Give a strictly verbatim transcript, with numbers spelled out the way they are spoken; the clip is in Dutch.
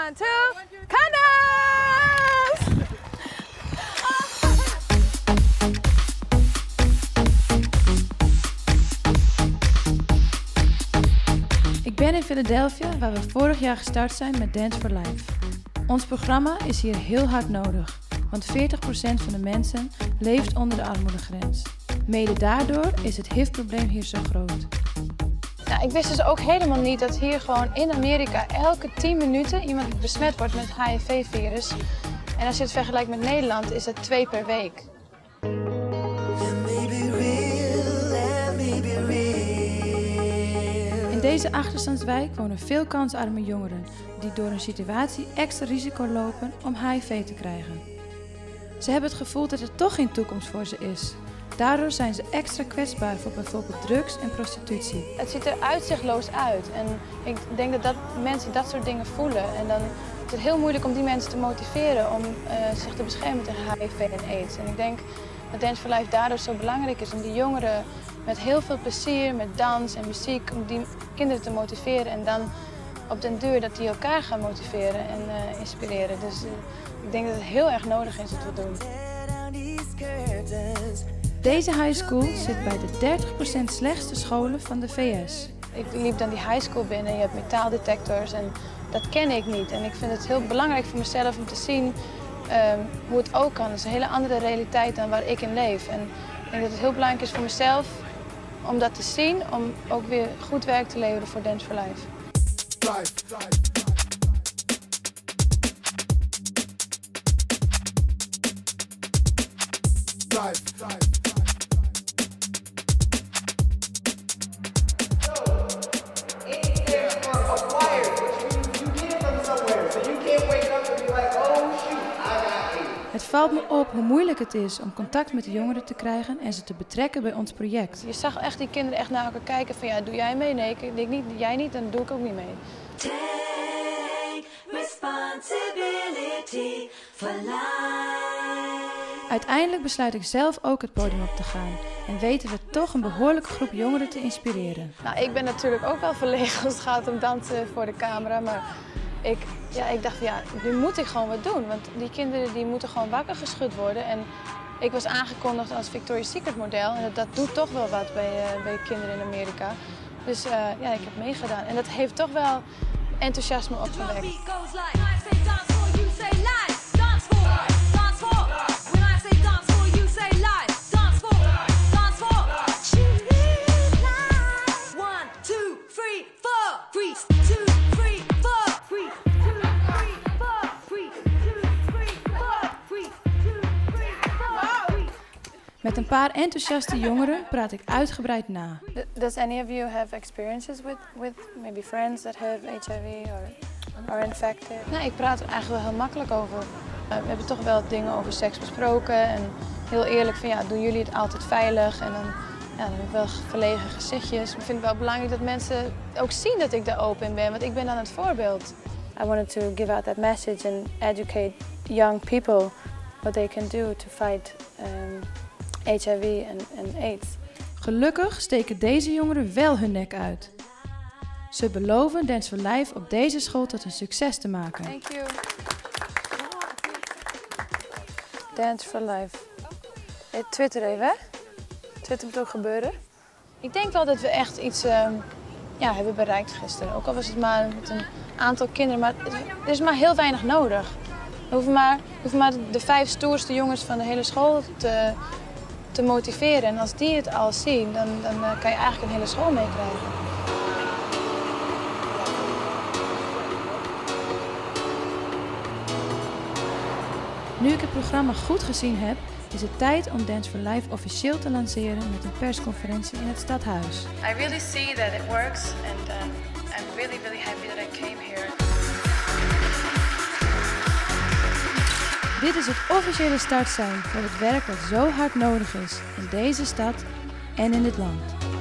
One, two, Candace! Ik ben in Philadelphia, waar we vorig jaar gestart zijn met Dance for Life. Ons programma is hier heel hard nodig, want veertig procent van de mensen leeft onder de armoedegrens. Mede daardoor is het H I V-probleem hier zo groot. Nou, ik wist dus ook helemaal niet dat hier gewoon in Amerika elke tien minuten iemand besmet wordt met het H I V-virus. En als je het vergelijkt met Nederland is het twee per week. In deze achterstandswijk wonen veel kansarme jongeren die door hun situatie extra risico lopen om H I V te krijgen. Ze hebben het gevoel dat er toch geen toekomst voor ze is. Daardoor zijn ze extra kwetsbaar voor bijvoorbeeld drugs en prostitutie. Het ziet er uitzichtloos uit en ik denk dat, dat mensen dat soort dingen voelen. En dan is het heel moeilijk om die mensen te motiveren om uh, zich te beschermen tegen H I V en AIDS. En ik denk dat Dance for Life daardoor zo belangrijk is om die jongeren met heel veel plezier, met dans en muziek, om die kinderen te motiveren. En dan op den duur dat die elkaar gaan motiveren en uh, inspireren. Dus uh, ik denk dat het heel erg nodig is wat we doen. Deze high school zit bij de dertig procent slechtste scholen van de V S. Ik liep dan die high school binnen, je hebt metaaldetectors en dat ken ik niet. En ik vind het heel belangrijk voor mezelf om te zien um, hoe het ook kan. Het is een hele andere realiteit dan waar ik in leef. En ik denk dat het heel belangrijk is voor mezelf om dat te zien, om ook weer goed werk te leveren voor Dance for Life. Life, life. Life, life. Het valt me op hoe moeilijk het is om contact met de jongeren te krijgen en ze te betrekken bij ons project. Je zag echt die kinderen echt naar elkaar kijken van ja, doe jij mee? Nee, ik denk niet, jij niet, dan doe ik ook niet mee. Take responsibility for life. Uiteindelijk besluit ik zelf ook het podium op te gaan en weten we toch een behoorlijke groep jongeren te inspireren. Nou, ik ben natuurlijk ook wel verlegen als het gaat om dansen voor de camera, maar ik, ja, ik dacht, ja, nu moet ik gewoon wat doen. Want die kinderen die moeten gewoon wakker geschud worden. En ik was aangekondigd als Victoria's Secret model. En dat, dat doet toch wel wat bij, uh, bij kinderen in Amerika. Dus uh, ja, ik heb meegedaan. En dat heeft toch wel enthousiasme opgewekt. Met een paar enthousiaste jongeren praat ik uitgebreid na. Does any of you have experiences with, with maybe friends that have H I V or are infected? Nee, ik praat er eigenlijk wel heel makkelijk over. Uh, we hebben toch wel dingen over seks besproken en heel eerlijk van ja, doen jullie het altijd veilig? En dan, ja, dan heb ik wel verlegen gezichtjes. Ik vind het wel belangrijk dat mensen ook zien dat ik daar open in ben, want ik ben dan het voorbeeld. I wanted to give out that message and educate young people what they can do to fight um, H I V en AIDS. Gelukkig steken deze jongeren wel hun nek uit. Ze beloven Dance for Life op deze school tot een succes te maken. Thank you. Dance for Life. Hey, Twitter even, hè? Twitter moet ook gebeuren. Ik denk wel dat we echt iets uh, ja, hebben bereikt gisteren. Ook al was het maar met een aantal kinderen, maar er is maar heel weinig nodig. We hoeven maar, we hoeven maar de vijf stoerste jongens van de hele school te, te motiveren. En als die het al zien, dan, dan uh, kan je eigenlijk een hele school meekrijgen. Nu ik het programma goed gezien heb, is het tijd om Dance for Life officieel te lanceren met een persconferentie in het stadhuis. I really see that it works and uh, I'm really really happy that I came here. Dit is het officiële startsein voor het werk dat zo hard nodig is in deze stad en in dit land.